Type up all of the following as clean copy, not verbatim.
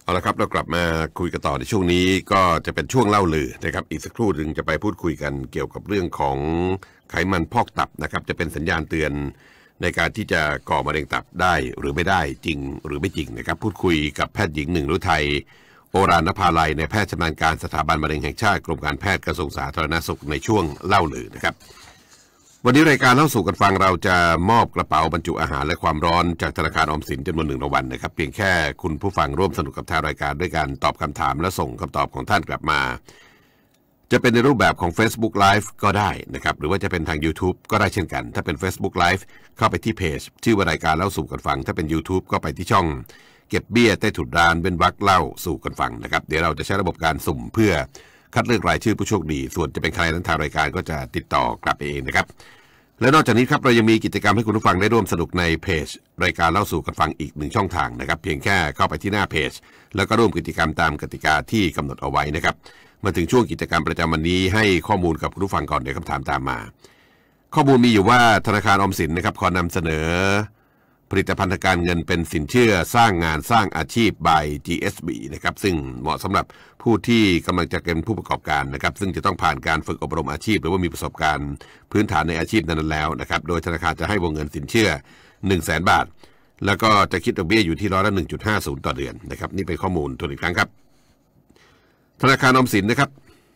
เอาละครับเรากลับมาคุยกันต่อในช่วงนี้ก็จะเป็นช่วงเล่าลือนะครับอีกสักครู่หนึ่งจะไปพูดคุยกันเกี่ยวกับเรื่องของไขมันพอกตับนะครับจะเป็นสัญญาณเตือนในการที่จะก่อมะเร็งตับได้หรือไม่ได้จริงหรือไม่จริงนะครับพูดคุยกับแพทย์หญิงหนึ่งฤทัยโอรานภาลัยในแพทย์ชำนาญการสถาบันมะเร็งแห่งชาติกรมการแพทย์กระทรวงสาธารณสุขในช่วงเล่าลือนะครับวันนี้รายการเล่าสู่กันฟังเราจะมอบกระเป๋าบรรจุอาหารและความร้อนจากธนาคารออมสินจำนวน1 รางวัลนะครับเพียงแค่คุณผู้ฟังร่วมสนุกกับทางรายการด้วยการตอบคำถามและส่งคำตอบของท่านกลับมาจะเป็นในรูปแบบของ Facebook Live ก็ได้นะครับหรือว่าจะเป็นทาง YouTube ก็ได้เช่นกันถ้าเป็น Facebook Live เข้าไปที่เพจชื่อว่ารายการเล่าสู่กันฟังถ้าเป็น YouTube ก็ไปที่ช่องเก็บเบี้ยใต้ถุนร้านเป็นวรรคเล่าสู่กันฟังนะครับเดี๋ยวเราจะใช้ระบบการสุ่มเพื่อคัดเลือกรายชื่อผู้โชคดีส่วนจะเป็นใครนั้นทางรายการก็จะติดต่อกลับเองนะครับและนอกจากนี้ครับเรายังมีกิจกรรมให้คุณผู้ฟังได้ร่วมสนุกในเพจรายการเล่าสู่กันฟังอีก1 ช่องทางนะครับเพียงแค่เข้าไปที่หน้าเพจแล้วก็ร่วมกิจกรรมตามกติกาที่กำหนดเอาไว้นะครับมาถึงช่วงกิจกรรมประจำวันนี้ให้ข้อมูลกับคุณผู้ฟังก่อนเดี๋ยวคำถามตามมาข้อมูลมีอยู่ว่าธนาคารออมสินนะครับขอนำเสนอผลิตภัณฑ์ทางการเงินเป็นสินเชื่อสร้างงานสร้างอาชีพ by GSB นะครับซึ่งเหมาะสำหรับผู้ที่กำลังจะเป็นผู้ประกอบการนะครับซึ่งจะต้องผ่านการฝึกอบรมอาชีพหรือว่ามีประสบการณ์พื้นฐานในอาชีพนั้นแล้วนะครับโดยธนาคารจะให้วงเงินสินเชื่อ 100,000 บาทแล้วก็จะคิดดอกเบี้ยอยู่ที่1.50%ต่อเดือนนะครับนี่เป็นข้อมูลทวนอีกครั้งครับธนาคารออมสินนะครับ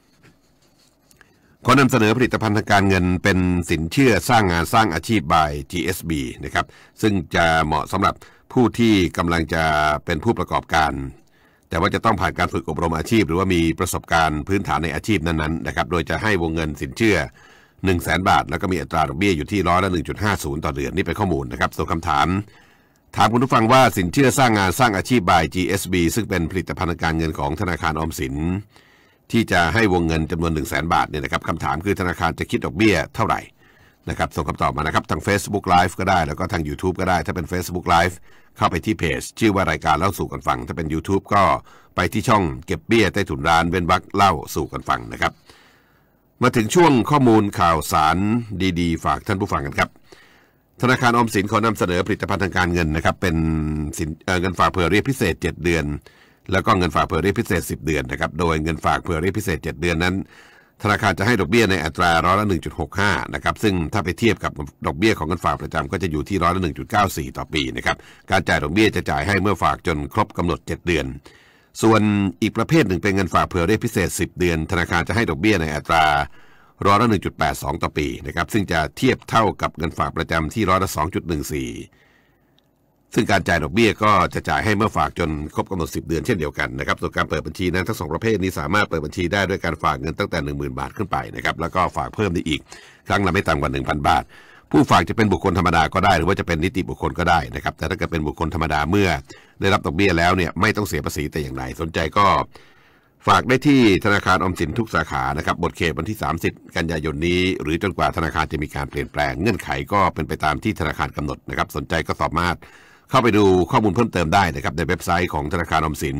ขอนำเสนอผลิตภัณฑ์ทางการเงินเป็นสินเชื่อสร้างงานสร้างอาชีพ by GSB นะครับซึ่งจะเหมาะสำหรับผู้ที่กำลังจะเป็นผู้ประกอบการแต่ว่าจะต้องผ่านการฝึกอบรมอาชีพหรือว่ามีประสบการณ์พื้นฐานในอาชีพนั้นๆนะครับโดยจะให้วงเงินสินเชื่อ 100,000 บาทแล้วก็มีอัตราดอกเบี้ยอยู่ที่1.50%ต่อเดือนนี่เป็นข้อมูลนะครับส่วนคำถามคุณผู้ฟังว่าสินเชื่อสร้างงานสร้างอาชีพ by GSB ซึ่งเป็นผลิตภัณฑ์ทางการเงินของธนาคารออมสินที่จะให้วงเงินจำนวน 100,000 บาทเนี่ยนะครับคำถามคือธนาคารจะคิดดอกเบี้ยเท่าไหร่นะครับส่งคำตอบมานะครับทาง Facebook Live ก็ได้แล้วก็ทาง YouTube ก็ได้ถ้าเป็น Facebook Live เข้าไปที่เพจชื่อว่ารายการเล่าสู่กันฟังถ้าเป็น YouTube ก็ไปที่ช่องเก็บเบี้ยใต้ถุนร้านเว้นวรรคเล่าสู่กันฟังนะครับมาถึงช่วงข้อมูลข่าวสารดีๆฝากท่านผู้ฟังกันครับธนาคารออมสินขอนำเสนอผลิตภัณฑ์ทางการเงินนะครับเป็นเงินฝากเผื่อเรียกพิเศษ7 เดือนแล้วก็เงินฝากเผื่อเรียกพิเศษ10 เดือนนะครับโดยเงินฝากเผื่อเรียกพิเศษ7 เดือนนั้นธนาคารจะให้ดอกเบี้ยในอัตรา1.65%นะครับซึ่งถ้าไปเทียบกับดอกเบี้ยของเงินฝากประจำก็จะอยู่ที่1.94%ต่อปีนะครับการจ่ายดอกเบี้ยจะจ่ายให้เมื่อฝากจนครบกำหนด7 เดือนส่วนอีกประเภทหนึ่งเป็นเงินฝากเผื่อเรียกพิเศษ10 เดือนธนาคารจะให้ดอกเบี้ยในอัตรา1.82%ต่อปีนะครับซึ่งจะเทียบเท่ากับเงินฝากประจำที่2.14%ซึ่งการจ่ายดอกเบี้ยก็จะจ่ายให้เมื่อฝากจนครบกำหนด10 เดือนเช่นเดียวกันนะครับส่วนการเปิดบัญชีนั้นทั้ง2 ประเภทนี้สามารถเปิดบัญชีได้ด้วยการฝากเงินตั้งแต่ 10,000 บาทขึ้นไปนะครับแล้วก็ฝากเพิ่มได้อีกครั้งละไม่ต่ำกว่า 1,000 บาทผู้ฝากจะเป็นบุคคลธรรมดาก็ได้หรือว่าจะเป็นนิติบุคคลก็ได้นะครับแต่ถ้าเกิดเป็นบุคคลธรรมดาเมื่อได้รับดอกเบี้ยแล้วเนี่ยไม่ต้องเสียภาษีแต่อย่างใดสนใจก็ฝากได้ที่ธนาคารออมสินทุกสาขานะครับหมดเขตวันที่30 กันยายนนี้หรือจนกว่าธนาคารจะมีการเปลี่ยนแปลงเงื่อนไขก็เป็นไปตามที่ธนาคารกำหนดนะครับสนใจก็สามารถเข้าไปดูข้อมูลเพิ่มเติมได้นะครับในเว็บไซต์ของธนาคารออมสิน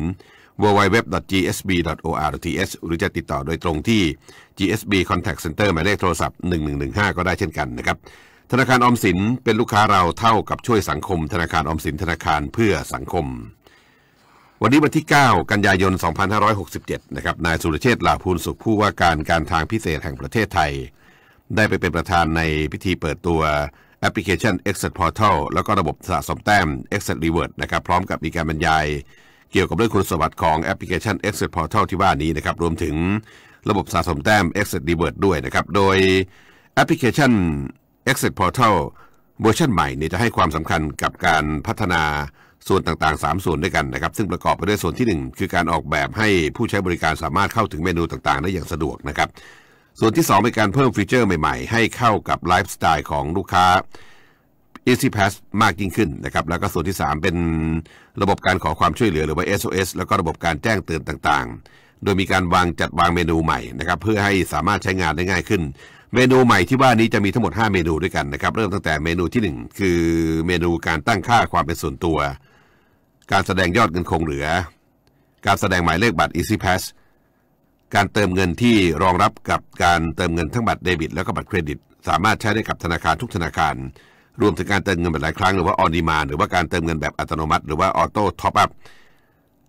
www.gsb.or.th หรือจะติดต่อโดยตรงที่ GSB Contact Center หมายเลขโทรศัพท์1115ก็ได้เช่นกันนะครับธนาคารออมสินเป็นลูกค้าเราเท่ากับช่วยสังคมธนาคารออมสินธนาคารเพื่อสังคมวันนี้วันที่9 กันยายน 2567นะครับนายสุรเชษฐ์ ลาภูลสุขผู้ว่าการทางพิเศษแห่งประเทศไทยได้ไปเป็นประธานในพิธีเปิดตัวแอปพลิเคชัน Exit Portal แล้วก็ระบบสะสมแต้ม Exit Reward นะครับพร้อมกับมีการบรรยายเกี่ยวกับเรื่องคุณสมบัติของแอปพลิเคชัน Exit Portal ที่ว่านี้นะครับรวมถึงระบบสะสมแต้ม Exit Reward ด้วยนะครับโดยแอปพลิเคชัน Exit Portal เวอร์ชันใหม่เนี่ยจะให้ความสำคัญกับการพัฒนาส่วนต่างๆ3 ส่วนด้วยกันนะครับซึ่งประกอบไปด้วยส่วนที่1คือการออกแบบให้ผู้ใช้บริการสามารถเข้าถึงเมนูต่างๆได้อย่างสะดวกนะครับส่วนที่2เป็นการเพิ่มฟีเจอร์ใหม่ๆให้เข้ากับไลฟ์สไตล์ของลูกค้า Easy Pass มากยิ่งขึ้นนะครับแล้วก็ส่วนที่3เป็นระบบการขอความช่วยเหลือหรือว่า SOS แล้วก็ระบบการแจ้งเตือนต่างๆโดยมีการจัดวางเมนูใหม่นะครับเพื่อให้สามารถใช้งานได้ง่ายขึ้นเมนูใหม่ที่ว่านี้จะมีทั้งหมด5 เมนูด้วยกันนะครับเริ่มตั้งแต่เมนูที่1คือเมนูการตั้งค่าความเป็นส่วนตัวการแสดงยอดเงินคงเหลือการแสดงหมายเลขบัตร Easy Pass การเติมเงินที่รองรับกับการเติมเงินทั้งบัตรเดบิตแล้วก็บัตรเครดิตสามารถใช้ได้กับธนาคารทุกธนาคารรวมถึงการเติมเงินแบบหลายครั้งหรือว่า On Demand หรือว่าการเติมเงินแบบอัตโนมัติหรือว่า Auto Top Up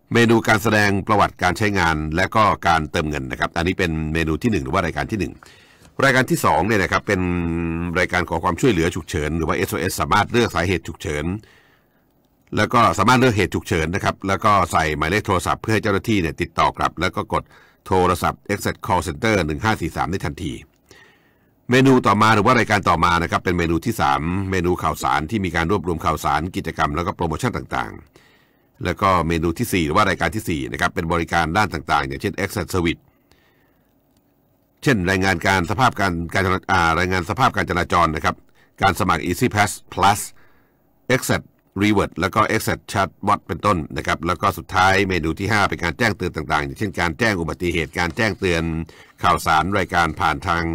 เมนูการแสดงประวัติการใช้งานและก็การเติมเงินนะครับอันนี้เป็นเมนูที่1หรือว่ารายการที่1รายการที่2เนี่ยนะครับเป็นรายการขอความช่วยเหลือฉุกเฉินหรือว่า SOS สามารถเลือกสาเหตุฉุกเฉินแล้วก็สามารถเลือกเหตุฉุกเฉินนะครับแล้วก็ใส่หมายเลขโทรศัพท์เพื่อให้เจ้าหน้าที่เนี่ยติดต่อกลับแล้วก็กดโทรศัพท์ Exit Call Center 1543ได้ทันทีเมนูต่อมาหรือว่ารายการต่อมานะครับเป็นเมนูที่3เมนูข่าวสารที่มีการรวบรวมข่าวสารกิจกรรมแล้วก็โปรโมชั่นต่างๆแล้วก็เมนูที่4หรือว่ารายการที่4นะครับเป็นบริการด้านต่างๆอย่างเช่น Exit Service เช่นรายงานการสภาพรายงานสภาพการจราจรนะครับการสมัคร Easy Pass Plus Exit Reward แล้วก็ Exit Chatbot เป็นต้นนะครับแล้วก็สุดท้ายเมนูที่5เป็นการแจ้งเตือนต่างๆอย่างเช่นการแจ้งอุบัติเหตุการแจ้งเตือนข่าวสารรายการผ่านทาง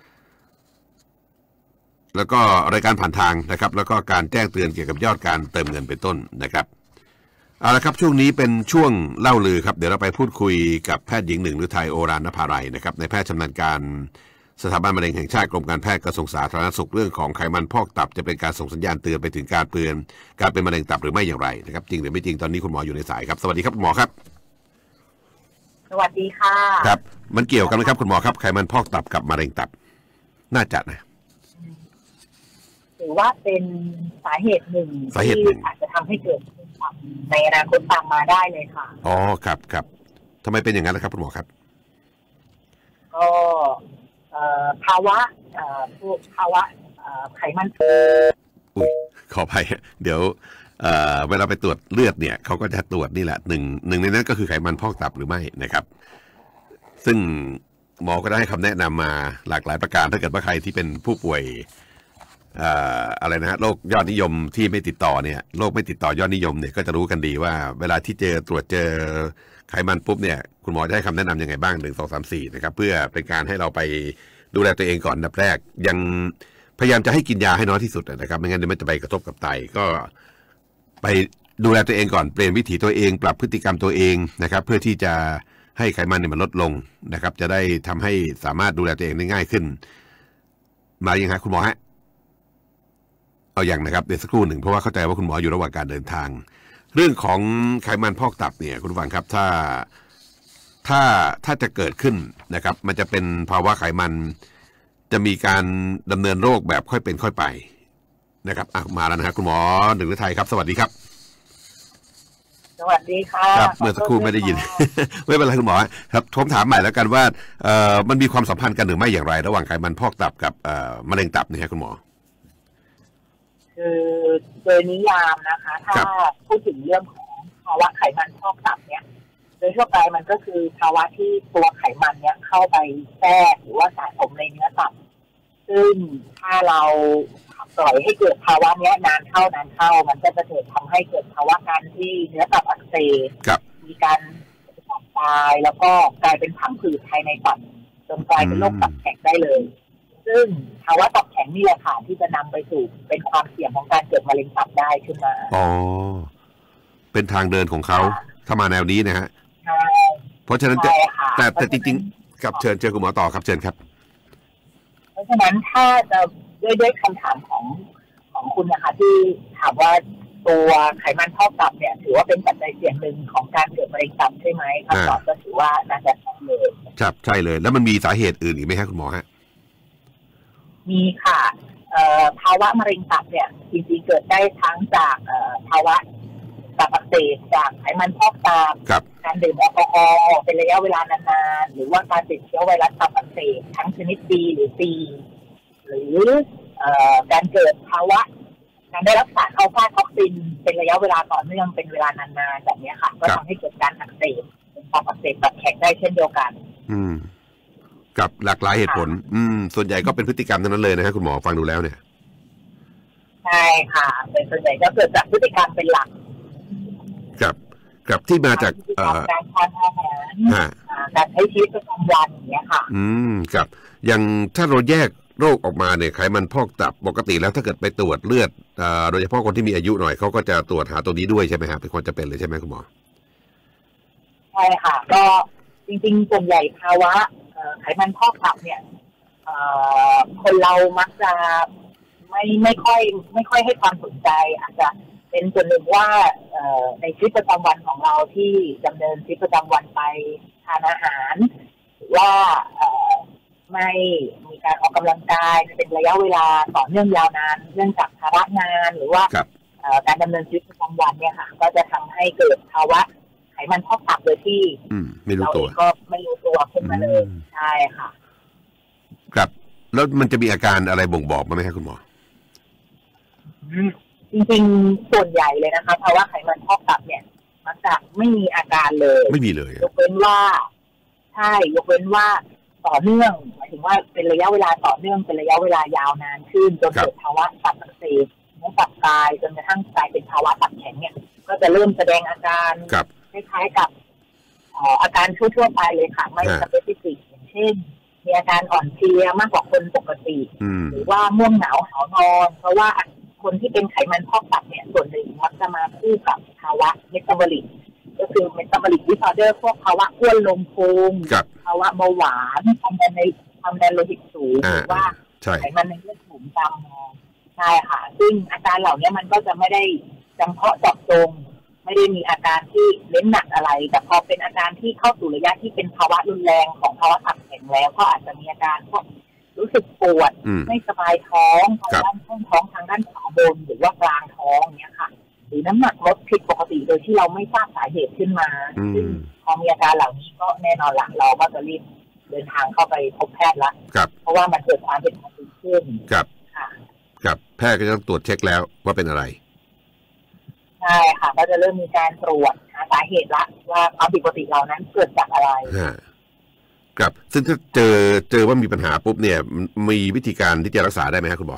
แล้วก็รายการผ่านทางนะครับแล้วก็การแจ้งเตือนเกี่ยวกับยอดการเติมเงินเป็นต้นนะครับเอาละครับช่วงนี้เป็นช่วงเล่าลือครับเดี๋ยวเราไปพูดคุยกับแพทย์หญิงหนึ่งฤทัยโอรานนภาไรนะครับในแพทย์ชำนาญการสถาบันมะเร็งแห่งชาติกรมการแพทย์กระทรวงสาธารณสุขเรื่องของไขมันพอกตับจะเป็นการส่งสัญญาณเตือนไปถึงการเป็นมะเร็งตับหรือไม่อย่างไรนะครับจริงหรือไม่จริงตอนนี้คุณหมออยู่ในสายครับสวัสดีครับคุณหมอครับสวัสดีค่ะครับมันเกี่ยวกันไหมครับคุณหมอครับไขมันพอกตับกับมะเร็งตับน่าจะนะถือว่าเป็นสาเหตุหนึ่งที่อาจจะทำให้เกิดในอนาคตตามมาได้เลยค่ะอ๋อครับครับทำไมเป็นอย่างนั้นล่ะครับคุณหมอครับก็ภาวะไขมันอุ้ยขออภัยเดี๋ยวเวลาไปตรวจเลือดเนี่ยเขาก็จะตรวจนี่แหละหนึ่งในนั้นก็คือไขมันพอกตับหรือไม่นะครับซึ่งหมอก็ได้ให้คำแนะนำมาหลากหลายประการถ้าเกิดว่าใครที่เป็นผู้ป่วยอะไรนะฮะโรคยอดนิยมที่ไม่ติดต่อเนี่ยโรคไม่ติดต่อยอดนิยมเนี่ยก็จะรู้กันดีว่าเวลาที่ตรวจเจอไขมันปุ๊บเนี่ยคุณหมอจะให้คำแนะนำยังไงบ้าง1 2 3 4นะครับเพื่อเป็นการให้เราไปดูแลตัวเองก่อนอันดับแรกยังพยายามจะให้กินยาให้น้อยที่สุดนะครับไม่งั้นเดี๋ยวมันจะไปกระทบกับไตก็ไปดูแลตัวเองก่อนเปลี่ยนวิถีตัวเองปรับพฤติกรรมตัวเองนะครับเพื่อที่จะให้ไขมันเนี่ยมันลดลงนะครับจะได้ทำให้สามารถดูแลตัวเองได้ง่ายขึ้นมายังฮะคุณหมอฮะเอาอย่างนะครับเดี๋ยวสักครู่หนึ่งเพราะว่าเข้าใจว่าคุณหมออยู่ระหว่างการเดินทางเรื่องของไขมันพอกตับเนี่ยคุณผู้ฟังครับถ้าจะเกิดขึ้นนะครับมันจะเป็นภาวะไขมันจะมีการดำเนินโรคแบบค่อยเป็นค่อยไปนะครับมาแล้วนะครับคุณหมอหนึ่งฤทัยครับสวัสดีครับสวัสดีค่ะครับเมื่อสักครู่ไม่ได้ยิน ไม่เป็นไรคุณหมอครับผมถามใหม่แล้วกันว่ามันมีความสัมพันธ์กันหรือไม่อย่างไรระหว่างไขมันพอกตับกับมะเร็งตับเนี่ยคุณหมอคือโดยนิยามนะคะถ้าพูดถึงเรื่องของภาวะไขมันพอกตับเนี่ยโดยทั่วไปมันก็คือภาวะที่ตัวไขมันเนี่ยเข้าไปแทรกหรือว่าสะสมในเนื้อตับซึ่งถ้าเราปล่อยให้เกิดภาวะนี้นานเข้ามันก็จะเกิดทำให้เกิดภาวะการที่เนื้อตับอักเสบมีการตายแล้วก็กลายเป็นผังผืดภายในตับจนกลายเป็นโรคตับแข็งได้เลยซึ่งภาวะตับแข็งนี่แหละค่ะที่จะนำไปสู่เป็นความเสี่ยงของการเกิดมะเร็งตับได้ขึ้นมาอ๋อเป็นทางเดินของเขาถ้ามาแนวนี้นะฮะเพราะฉะนั้นแต่จริงๆกับเชิญคุณหมอต่อครับเชิญครับเพราะฉะนั้นถ้าจะด้วยคำถามของคุณนะคะที่ถามว่าตัวไขมันพอกตับเนี่ยถือว่าเป็นปัจจัยเสี่ยงหนึ่งของการเกิดมะเร็งตับใช่ไหมคำตอบก็ถือว่าน่าจะใช่เลยครับใช่เลยแล้วมันมีสาเหตุอื่นอีกไหมครับคุณหมอฮะมีค่ะภาวะมะเร็งตับเนี่ยจริงๆเกิดได้ทั้งจากภาวะตับอักเสบจากไขมันพอกตับการดื่มแอลกอฮอล์เป็นระยะเวลานานๆหรือว่าการติดเชื้อไวรัสตับอักเสบทั้งชนิด B หรือ C หรือการเกิดภาวะการได้รับสารอัลฟาท็อกซินเป็นระยะเวลาต่อเนื่องเป็นเวลานานๆแบบนี้ค่ะก็ทำให้เกิดการอักเสบเป็นตับอักเสบตับแข็งได้เช่นเดียวกันกับหลากหลายเหตุผลส่วนใหญ่ก็เป็นพฤติกรรมทั้งนั้นเลยนะครับคุณหมอฟังดูแล้วเนี่ยใช่ค่ะเป็นส่วนใหญ่ก็เกิดจากพฤติกรรมเป็นหลักกับที่มาจากการทานอาหารการใช้ชีวิตประจำวันอย่างเงี้ยค่ะครับอย่างถ้าเราแยกโรคออกมาเนี่ยไขมันพอกตับปกติแล้วถ้าเกิดไปตรวจเลือดโดยเฉพาะคนที่มีอายุหน่อยเขาก็จะตรวจหาตัวนี้ด้วยใช่ไหมครับเป็นความจำเป็นเลยใช่ไหมคุณหมอใช่ค่ะก็จริงๆส่วนใหญ่ภาวะไขมันพอกตับเนี่ยคนเรามักจะไม่ค่อยให้ความสนใจอาจจะเเป็นส่วนหนึ่งว่าในชีวิตประจำวันของเราที่ดำเนินชีวิตประจำวันไปทานอาหารหรือว่าไม่มีการออกกำลังกายเป็นระยะเวลาต่อเนื่องยาวนานเนื่องจากภาระงานหรือว่าการดำเนินชีวิตประจำวันเนี่ยค่ะก็จะทำให้เกิดภาวะไขมันพอกตับโดยที่เราเองก็ไม่รู้ตัวขึ้นมาเลยใช่ค่ะครับแล้วมันจะมีอาการอะไรบ่งบอกไหมครับคุณหมอจริงๆส่วนใหญ่เลยนะคะภาวะไขมันพอกตับเนี่ยมักจะไม่มีอาการเลยไม่มีเลยยกเว้นว่าใช่ยกเว้นว่าต่อเนื่องหมายถึงว่าเป็นระยะเวลาต่อเนื่องเป็นระยะเวลายาวนานขึ้นจนเกิดภาวะตับอักเสบน้ำตับตายจนกระทั่งกลายเป็นภาวะตับแข็งเนี่ยก็จะเริ่มแสดงอาการคล้ายๆกับอาการทั่วๆไปเลยค่ะไม่สเปซิฟิกอย่างเช่นมีอาการอ่อนเพลียมากกว่าคนปกติหรือว่าง่วงเหงาหาวนอนเพราะว่าคนที่เป็นไขมันพอกตับเนี่ยส่วนหนึ่งมักจะมาคู่กับภาวะเมตาบอลิกก็คือเมตาบอลิกดิสออเดอร์พวกภาวะอ้วนลงพุงภาวะเบาหวานความดันโลหิตสูงหรือว่าไขมันในเลือดสูงตามมาใช่ค่ะซึ่งอาการเหล่านี้มันก็จะไม่ได้จำเพาะเจาะจงไม่ได้มีอาการที่เน้นหนักอะไรแต่พอเป็นอาการที่เข้าสู่ระยะที่เป็นภาวะรุนแรงของภาวะตับแข็งแล้วก็อาจจะมีอาการพวกรู้สึกปวดไม่สบายท้องทางด้านช่องท้องทางด้านขวาบนหรือว่ากลางท้องเนี้ยค่ะหรือน้ำหนักลดผิดปกติโดยที่เราไม่ทราบสาเหตุขึ้นมาซึ่งพอมีอาการเหล่านี้ก็แน่นอนละเราก็จะรีบเดินทางเข้าไปพบแพทย์ละเพราะว่ามันเกิดความเป็นปกติขึ้นครับแพทย์ก็จะตรวจเช็คแล้วว่าเป็นอะไรใช่ค่ะก็จะเริ่มมีการตรวจหาสาเหตุละว่าความผิดปกติเหล่านั้นเกิดจากอะไรครับซึ่งถ้าเจอว่ามีปัญหาปุ๊บเนี่ยมีวิธีการที่จะรักษาได้ไหมครับคุณหมอ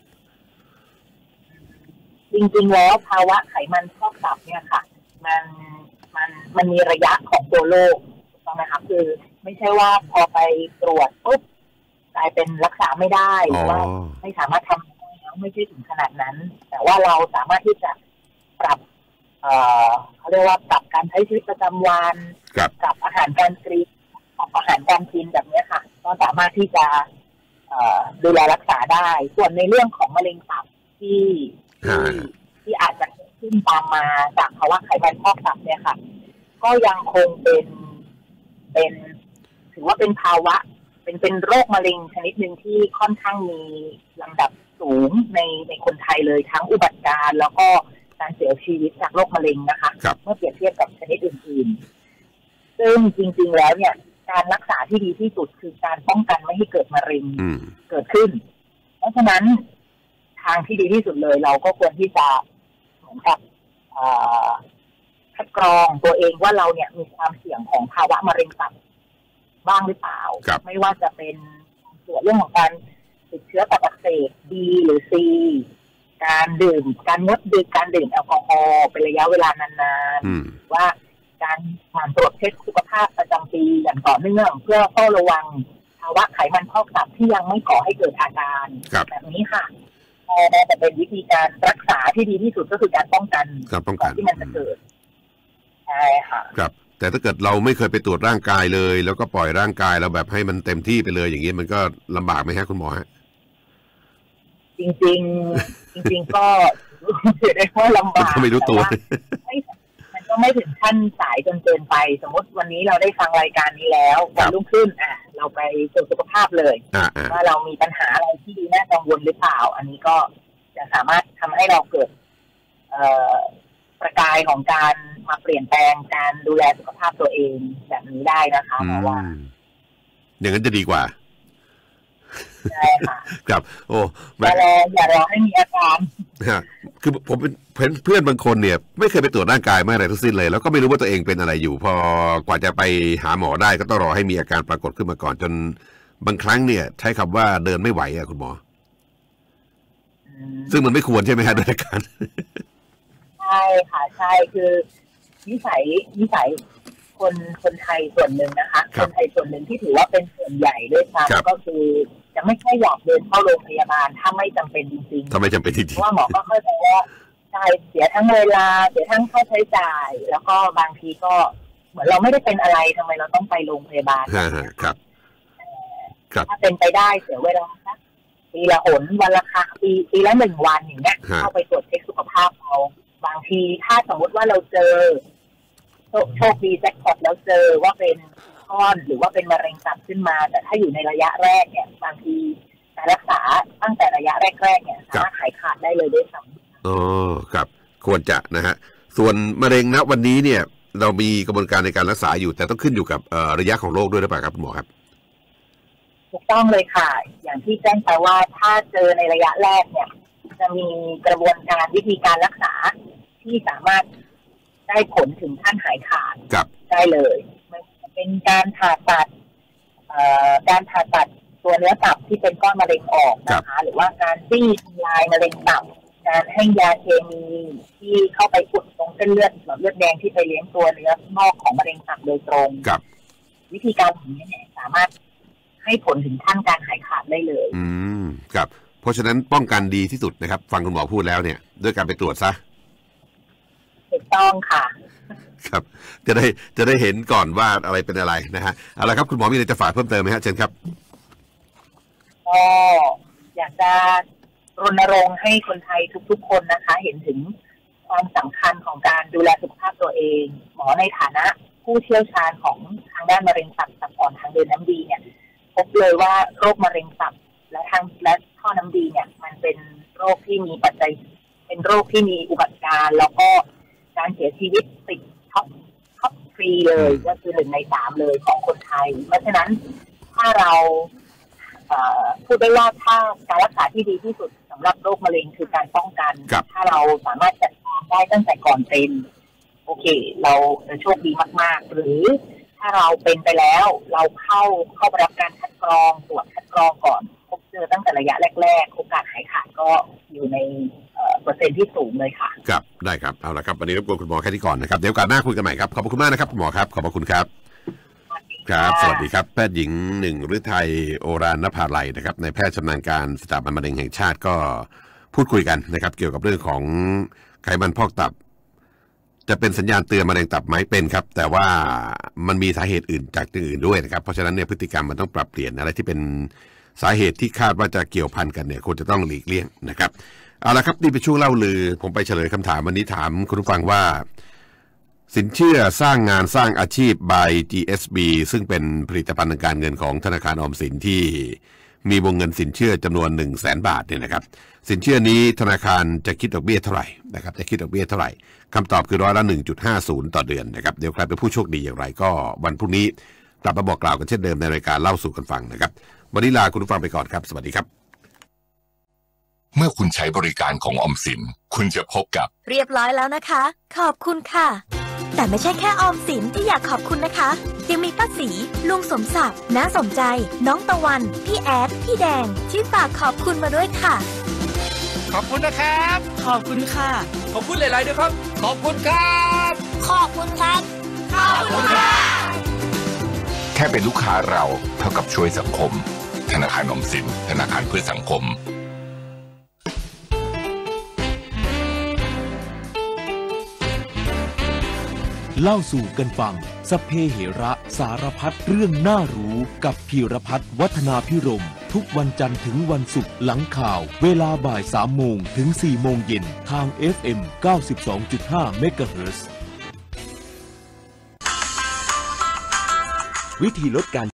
จริงๆแล้วภาวะไขมันพอกตับเนี่ยค่ะมันมีระยะของตัวโรคถูกต้องไหมคะคือไม่ใช่ว่าพอไปตรวจปุ๊บกลายเป็นรักษาไม่ได้หรือว่าไม่สามารถทำได้แล้วไม่ใช่ถึงขนาดนั้นแต่ว่าเราสามารถที่จะปรับเขาเรียกว่าปรับการใช้ชีวิตประจำวันปรับอาหารการกินอาหารการกินแบบนี้ค่ะก็สามารถที่จะดูแลรักษาได้ส่วนในเรื่องของมะเร็งตับที่อาจจะขึ้นตามมาจากภาวะไขมันพอกตับเนี่ยค่ะก็ยังคงเป็นถือว่าเป็นภาวะเป็นโรคมะเร็งชนิดหนึ่งที่ค่อนข้างมีลำดับสูงในคนไทยเลยทั้งอุบัติการแล้วก็การเสียชีวิตจากโรคมะเร็งนะคะเมื่อเปรียบเทียบกับชนิดอื่นๆซึ่งจริงๆแล้วเนี่ยการรักษาที่ดีที่สุดคือการป้องกันไม่ให้เกิดมะเร็งเกิดขึ้นเพราะฉะนั้นทางที่ดีที่สุดเลยเราก็ควรที่จะเหมือนกับคัดกรองตัวเองว่าเราเนี่ยมีความเสี่ยงของภาวะมะเร็งตับบ้างหรือเปล่าไม่ว่าจะเป็นส่วนเรื่องของการติดเชื้อตับอักเสบ B หรือ C การงดดื่มการดื่มแอลกอฮอล์เป็นระยะเวลานานๆว่าการหมั่นตรวจเช็คสุขภาพประจำปีอย่างต่อเนื่องเพื่อเฝ้าระวังภาวะไขมันพอกตับที่ยังไม่ก่อให้เกิดอาการแบบนี้ค่ะน่าจะเป็นวิธีการรักษาที่ดีที่สุดก็คือการป้องกันที่มันจะเกิดใช่ค่ะครับแต่ถ้าเกิดเราไม่เคยไปตรวจร่างกายเลยแล้วก็ปล่อยร่างกายเราแบบให้มันเต็มที่ไปเลยอย่างนี้มันก็ลำบากไหมฮะคุณหมอฮะจริงก็เรียกว่าลำบากไม่รู้ตัวมันก็ไม่ถึงขั้นสายจนเกินไปสมมติวันนี้เราได้ฟังรายการนี้แล้ววันรุ่งขึ้นเราไปตรวจสุขภาพเลยว่าเรามีปัญหาอะไรที่น่ากังวลหรือเปล่าอันนี้ก็จะสามารถทำให้เราเกิดประกายของการมาเปลี่ยนแปลงการดูแลสุขภาพตัวเองแบบนี้ได้นะคะเพราะว่าอย่างนั้นจะดีกว่าใช่ค่ะครับโอ้อย่ารอให้มีอาการคือผมเป็นเพื่อนบางคนเนี่ยไม่เคยไปตรวจร่างกายไม่อะไรทั้งสิ้นเลยแล้วก็ไม่รู้ว่าตัวเองเป็นอะไรอยู่พอกว่าจะไปหาหมอได้ก็ต้องรอให้มีอาการปรากฏขึ้นมาก่อนจนบางครั้งเนี่ยใช้คำว่าเดินไม่ไหวอะคุณหมอซึ่งมันไม่ควรใช่ไหมฮะโดยการใช่ค่ะใช่คือนิสัยคนไทยส่วนหนึ่งนะคะคนไทยส่วนหนึ่งที่ถือว่าเป็นส่วนใหญ่ด้วยซ้ำก็คือจะไม่ค่อยอยากเดินเข้าโรงพยาบาลถ้าไม่จำเป็นจริงๆถ้าไม่จำเป็นจริงๆเพราะว่าหมอก็เข้าใจว่าใช่เสียทั้งเวลาเสียทั้งค่าใช้จ่ายแล้วก็บางทีก็เหมือนเราไม่ได้เป็นอะไรทำไมเราต้องไปโรงพยาบาลครับถ้าเป็นไปได้เสียเวลาสักปีละหนวันละครั้งปีละ1 วันอย่างเงี้ยเข้าไปตรวจเช็คสุขภาพเราบางทีถ้าสมมติว่าเราเจอโชคดีแจ็คพอตแล้วเจอว่าเป็นก้อนหรือว่าเป็นมะเร็งตับขึ้นมาแต่ถ้าอยู่ในระยะแรกเนี่ยบางทีการรักษาตั้งแต่ระยะแรกๆเนี่ยสามารถหายขาดได้เลยด้วยซ้ำอ๋อครับควรจะนะฮะส่วนมะเร็งณวันนี้เนี่ยเรามีกระบวนการในการรักษาอยู่แต่ต้องขึ้นอยู่กับระยะของโรคด้วยหรือเปล่าครับคุณหมอครับถูกต้องเลยค่ะอย่างที่แจ้งไปว่าถ้าเจอในระยะแรกเนี่ยจะมีกระบวนการวิธีการรักษาที่สามารถได้ผลถึงขั้นหายขาดได้เลยเป็นการผ่าตัดตัวเนื้อตับที่เป็นก้อนมะเร็งออกนะคะหรือว่าการซี่ทำลายมะเร็งตับการให้ยาเคมีที่เข้าไปอุดตรงเส้นเลือดหลอดเลือดแดงที่ไปเลี้ยงตัวเนื้องอกของมะเร็งตับโดยตรงวิธีการของนี้เนี่ยสามารถให้ผลถึงขั้นการหายขาดได้เลยครับเพราะฉะนั้นป้องกันดีที่สุดนะครับฟังคุณหมอพูดแล้วเนี่ยด้วยการไปตรวจซะถูกต้องค่ะครับจะได้เห็นก่อนว่าอะไรเป็นอะไรนะฮะเอาละครับคุณหมอมีอะไรจะฝากเพิ่มเติมไหมฮะเชิญครับก็อยากจะรณรงค์ให้คนไทยทุกๆคนนะคะเห็นถึงความสำคัญของการดูแลสุขภาพตัวเองหมอในฐานะผู้เชี่ยวชาญของทางด้านมะเร็งตับอ่อนทางเดินน้ำดีเนี่ยพบเลยว่าโรคมะเร็งตับและท่อน้ำดีเนี่ยมันเป็นโรคที่มีปัจจัยเป็นโรคที่มีอุบัติการแล้วก็การเสียชีวิตติดท็อปฟรีเลยก็คือ1 ใน 3เลยของคนไทยเพราะฉะนั้นถ้าเราพูดได้ว่าถ้าการรักษาที่ดีที่สุดสำหรับโรคมะเร็งคือการป้องกันถ้าเราสามารถจัดการได้ตั้งแต่ก่อนเป็นโอเคเราจะโชคดีมากๆหรือถ้าเราเป็นไปแล้วเราเข้าไปรับการคัดกรองตรวจคัดกรองก่อนพบเจอตั้งแต่ระยะแรกๆโอกาสหายขาดก็อยู่ในเปอร์เซ็นต์ที่สูงเลยค่ะครับได้ครับเอาละครับวันนี้รบกวนคุณหมอแค่นี้ก่อนนะครับเดี๋ยวโอกาสหน้าคุยกันใหม่ครับขอบคุณมากนะครับคุณหมอครับขอบคุณครับครับสวัสดีครับแพทย์หญิงหนึ่งฤทัยโอรานนภาลัยนะครับในแพทย์ชำนาญการสถาบันมะเร็งแห่งชาติก็พูดคุยกันนะครับเกี่ยวกับเรื่องของไขมันพอกตับจะเป็นสัญญาณเตือนมะเร็งตับไหมเป็นครับแต่ว่ามันมีสาเหตุอื่นจากอื่นด้วยนะครับเพราะฉะนั้นเนี่ยพฤติกรรมมันต้องปรับเปลี่ยนอะไรที่เป็นสาเหตุที่คาดว่าจะเกี่ยวพันกันเนี่ยควรจะต้องหลีกเลี่ยงนะครับเอาละครับนี่เป็นช่วงเล่าลือผมไปเฉลยคำถามวันนี้ถามคุณผู้ฟังว่าสินเชื่อสร้างงานสร้างอาชีพ by GSB ซึ่งเป็นผลิตภัณฑ์ทางการเงินของธนาคารออมสินที่มีวงเงินสินเชื่อจำนวน 100,000 บาทเนี่ยนะครับสินเชื่อนี้ธนาคารจะคิดดอกเบี้ยเท่าไหร่นะครับจะคิดดอกเบี้ยเท่าไหร่คำตอบคือ1.50%ต่อเดือนนะครับเดี๋ยวใครเป็นผู้โชคดีอย่างไรก็วันพรุ่งนี้กลับมาบอกกล่าวกันเช่นเดิมในรายการเล่าสู่กันฟังนะครับวันนี้ลาคุณผู้ฟังไปก่อนครับสวัสดีครับเมื่อคุณใช้บริการของออมสินคุณจะพบกับเรียบร้อยแล้วนะคะขอบคุณค่ะแต่ไม่ใช่แค่ออมสินที่อยากขอบคุณนะคะยังมีป้าศรีลุงสมศักดิ์น้าสมใจน้องตะวันพี่แอดพี่แดงที่ฝากขอบคุณมาด้วยค่ะขอบคุณนะครับขอบคุณค่ะขอบคุณหลายๆด้วยครับขอบคุณครับขอบคุณครับขอบคุณค่ะแค่เป็นลูกค้าเราเท่ากับช่วยสังคมธนาคารออมสินธนาคารเพื่อสังคมเล่าสู่กันฟังสัพเพเหระสารพัดเรื่องน่ารู้กับพีรพัฒน์วัฒนาพิรมทุกวันจันทร์ถึงวันศุกร์หลังข่าวเวลาบ่าย 3 โมงถึง 4 โมงเย็นทาง FM 92.5 เมกะเฮิรตซ์วิธีลดการ